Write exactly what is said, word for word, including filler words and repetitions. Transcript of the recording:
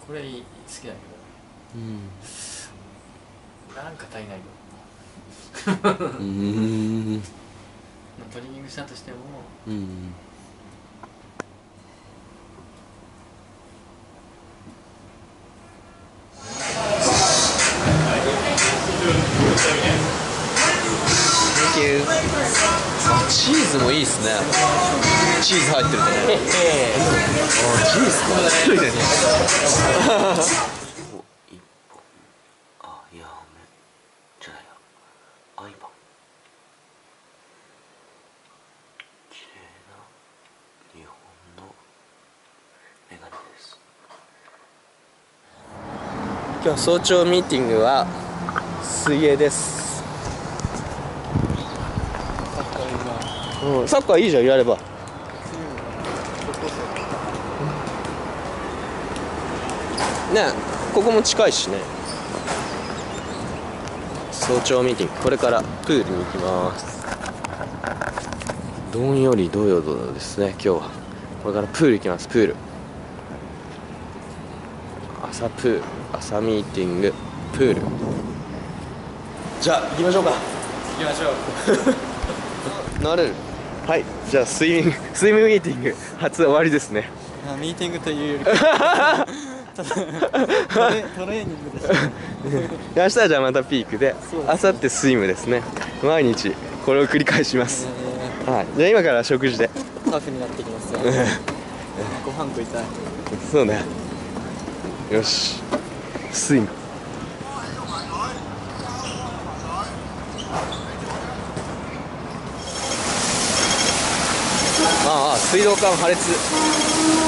これ好きだけど、うん、なんか足りないよ。うん、トリミングしたとしても、うん、あ、チーズもいいっすね。チーズ入ってるとね。あ、チーズか。白いね。あ、いや、めじゃないや。アイバン。綺麗な日本のメガネです。今日早朝ミーティングは水泳です。うん、サッカーいいじゃん、やれば。ねえ、ここも近いしね。早朝ミーティング、これからプールに行きます。どんよりどよどよですね、今日は。これからプール行きます。プール、朝プール、朝ミーティング、プール。じゃあ行きましょうか。行きましょう。なれる。はい、じゃあスイミング、スイムミーティング初終わりですね。ミーティングというよりかトレーニングですね。明日はじゃあまたピークで、明後日スイムですね。毎日これを繰り返します。はい、じゃあ今から食事でタフになってきますよ。ご飯食いたい。そうね。よし、スイム。ああ、水道管破裂。